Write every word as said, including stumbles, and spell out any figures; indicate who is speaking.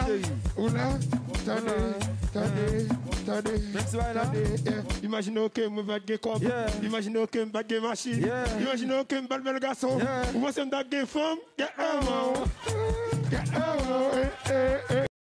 Speaker 1: Oula, attendez, attendez, attendez, attendez. Imaginez que je vais gagner comme, imaginez que je vais gagner machine, imaginez que je vais gagner garçon, ou moi c'est une femme, get out, get out, eh, eh, eh.